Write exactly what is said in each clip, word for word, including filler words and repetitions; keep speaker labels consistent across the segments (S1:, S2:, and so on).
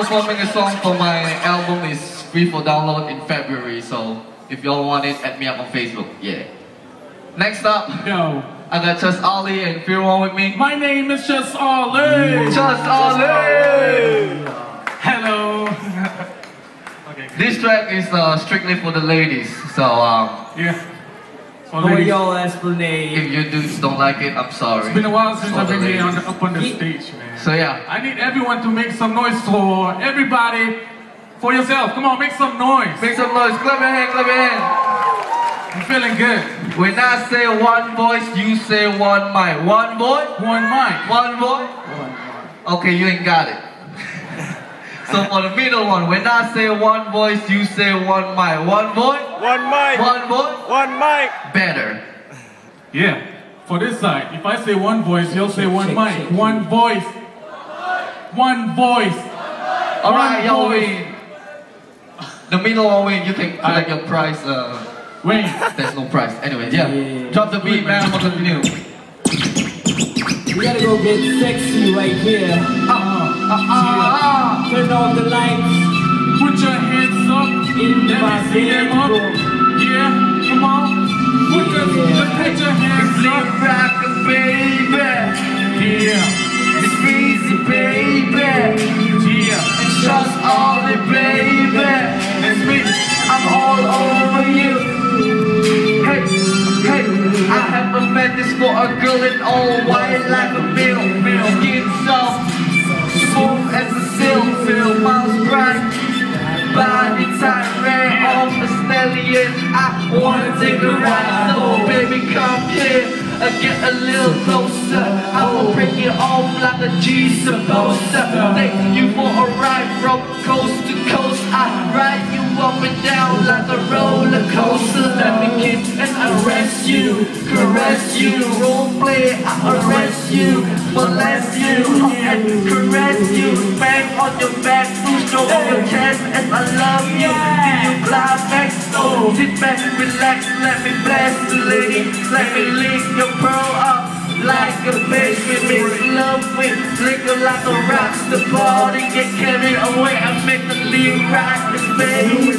S1: performing a song for my album. Is free for download in February. So if y'all want it, add me up on Facebook. Yeah. Next up,
S2: Yo.
S1: I got Just Ali and Fear One with me.
S2: My name is Just Ali.
S1: Just Ali.
S2: Hello. Okay.
S1: This track is uh, strictly for the ladies. So um,
S2: Yeah. For
S3: For
S2: ladies.
S3: your explanation.
S1: if you dudes don't like it, I'm sorry.
S2: It's been a while since
S1: For
S2: I've
S1: the
S2: been here on
S1: ladies.
S2: the, up on the stage, man.
S1: So yeah.
S2: I need everyone to make some noise for everybody, for yourself. Come on, make some noise.
S1: Make some noise. Clap your hand. Clap your hand.
S2: I'm feeling good.
S1: When I say one voice, you say one mic. One boy?
S2: One mic.
S1: One boy? Okay, you ain't got it. So for the middle one, when I say one voice, you say one mic. One boy?
S4: One mic.
S1: One boy?
S4: One mic.
S1: Better.
S2: Yeah. For this side, if I say one voice, you'll say one
S3: Shake,
S2: mic.
S3: shake,
S2: One voice. One voice.
S1: Alright, y'all
S2: voice.
S1: win. The middle one win, you can collect your prize. Uh,
S2: Wait.
S1: there's no prize. Anyway, yeah.
S3: Yeah.
S1: Drop the beat, man. We'll continue.
S3: We gotta go get sexy right here.
S2: Uh, uh, uh,
S3: Turn on the lights.
S2: Put your hands up.
S3: In
S2: Let
S3: my
S2: me see them up.
S3: bedroom.
S2: Yeah, come on. Put, your,
S3: Yeah.
S2: put your hands up.
S1: Rock baby.
S2: Yeah.
S1: It's easy, baby.
S2: Yeah.
S1: Just only, baby.
S2: It's me.
S1: I'm all over you. Hey, hey, I have a madness for a girl in all white like a milk. Skin soft, smooth as a silk. Feel miles bright, body tight, red off a stallion. I wanna take a ride, so baby come here. I get a little closer. I'ma break it off like a G supposed to. Take you for a ride from coast to coast. I ride you up and down like a roller coaster. Let me kiss and arrest you, caress you, role play. I arrest you, molest you, and caress you. Bang on your back, push over your chest, and I love you. Till you climax. Oh, sit back, relax, let me bless the lady. Let me lick your pearl up like a baby. Mix love with liquor like a rock. The party get carried away. I make the lead rock, this baby.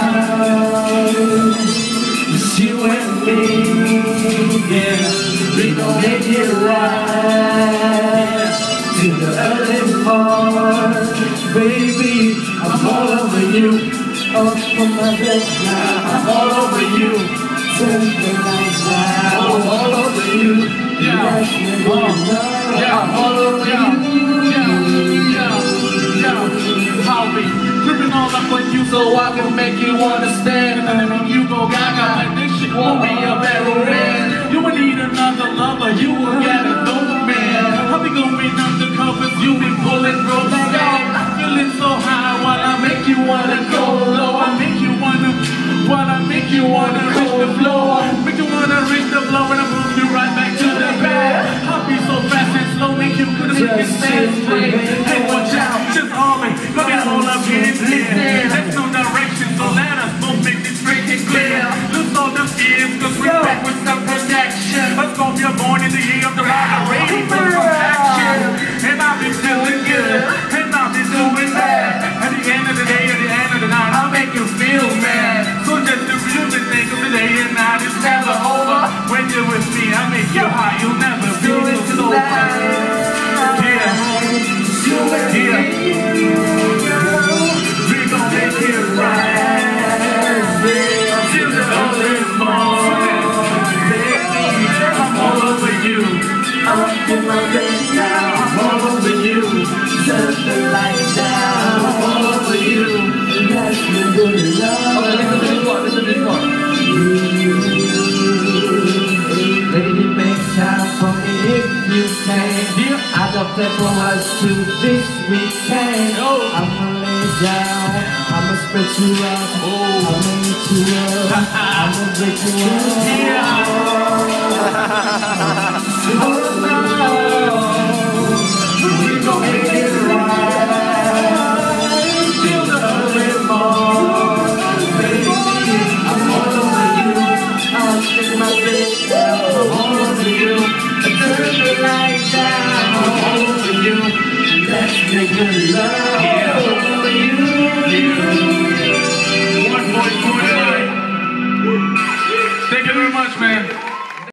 S1: It's you and me, yeah. We gon' make it right till the early morning, baby. I'm all over you. Up from my bed now, I'm all over you. Turn the lights down, I'm all over you.
S2: Yeah. Yeah.
S1: I'm all over
S2: Yeah.
S1: you.
S2: Yeah. Yeah. I'll be tripping all up on you
S1: So I can make you understand.
S2: and then you go gaga like this shit won't be a better man. You will need another lover, you will get a dope man. I'll be going undercovers, you be pulling ropes down. I'm feeling so high while I make you wanna go low. I make you wanna, while I make you wanna reach the floor. Make you wanna reach the floor and I move you right back to the bed. I'll be so fast and slow, make you couldn't make it stand straight. Hey, watch out, just all me, let me all up here and clear. There's no direction, so let us both make this straight and clear. Lose all them fears, cause we're back with some protection. Let's go, you're born in the year of the rider, ready for some action. And I'll be feeling good, and I'll be doing that. At the end of the day, at the end of the night, I'll make you feel mad. So just the music, think of the day and night is never over. When you're with me, I make you high, you'll never be so sober. Yeah, yeah. We gon' make it right till the early morning, baby. I'm all over you.
S3: Up in my bed now,
S2: I'm all over you.
S3: turn the lights down.
S2: I'm all over you.
S3: That's the good love.
S1: Okay, listen to this one, listen to this one.
S3: Lady, make time for me if you can.
S2: Yeah.
S3: I got plans for us to this weekend.
S2: Oh.
S3: I'ma lay down, I'ma spread you out,
S2: Oh.
S3: I'ma eat you up, I'ma break you up.
S2: Yeah.
S3: Oh no, we gon' make it right till the early morning, baby. I'm all over you, I'm sticking my face down. I'm all over you, I turn the lights down. I'm all over you, let's make good love.
S2: Yeah. very much, man.